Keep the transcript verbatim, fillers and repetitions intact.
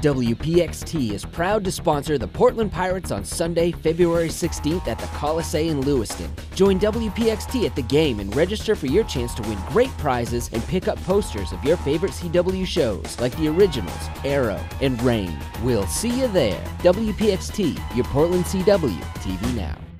W P X T is proud to sponsor the Portland Pirates on Sunday, February sixteenth at the Colisee in Lewiston. Join W P X T at the game and register for your chance to win great prizes and pick up posters of your favorite C W shows like The Originals, Arrow, and Reign. We'll see you there. W P X T, your Portland C W, T V now.